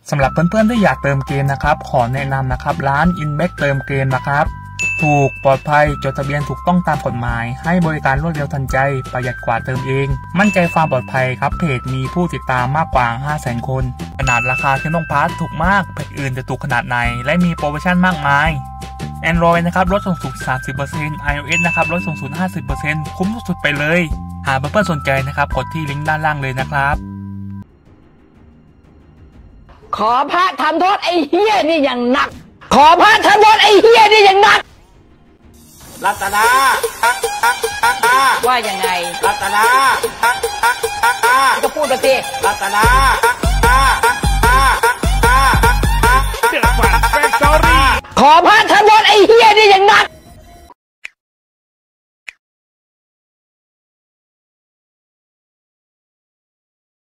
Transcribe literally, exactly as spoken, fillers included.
สำหรับเพื่อนๆที่อยากเติมเกมนะครับขอแนะนำนะครับร้าน Inmax เติมเกมนะครับถูกปลอดภัยจดทะเบียนถูกต้องตามกฎหมายให้บริการรวดเร็วทันใจประหยัดกว่าเติมเองมั่นใจความปลอดภัยครับเพจมีผู้ติดตามมากกว่า ห้าแสน คนขนาดราคาที่น้องพาร์ทถูกมากเพจอื่นจะถูกขนาดไหนและมีโปรโมชั่นมากมาย Android นะครับลดสูงสุด สามสิบเปอร์เซ็นต์ iOS นะครับลดสูงสุด ห้าสิบเปอร์เซ็นต์ คุ้มสุดๆไปเลยหากเพื่อนๆสนใจนะครับกดที่ลิงก์ด้านล่างเลยนะครับขอพระทำโทษไอ้เฮี้ยนี่อย่างหนักขอพระทำโทษไอ้เฮี้ยนี่อย่างหนักรัตนาทักทักทักทักว่ายังไงรัตนาทักทักทักทักก็พูดไปสิรัตนาทักทักทักทักทักทักทักทักทักขอพระทำโทษไอ้เฮี้ยนี่อย่างหนัก